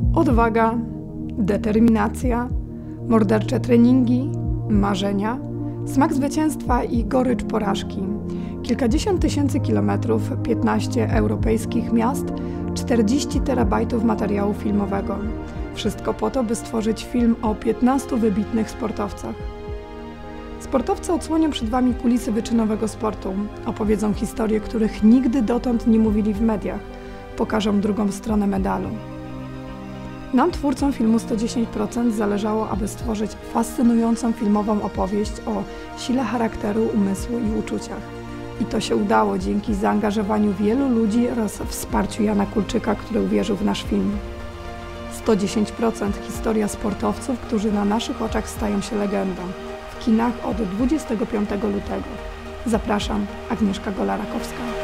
Odwaga, determinacja, mordercze treningi, marzenia, smak zwycięstwa i gorycz porażki. Kilkadziesiąt tysięcy kilometrów, 15 europejskich miast, 40 terabajtów materiału filmowego. Wszystko po to, by stworzyć film o 15 wybitnych sportowcach. Sportowcy odsłonią przed Wami kulisy wyczynowego sportu, opowiedzą historie, których nigdy dotąd nie mówili w mediach, pokażą drugą stronę medalu. Nam, twórcom filmu 110%, zależało, aby stworzyć fascynującą filmową opowieść o sile charakteru, umysłu i uczuciach. I to się udało dzięki zaangażowaniu wielu ludzi oraz wsparciu Jana Kulczyka, który uwierzył w nasz film. 110% historia sportowców, którzy na naszych oczach stają się legendą. W kinach od 25 lutego. Zapraszam, Agnieszka Gola-Rakowska.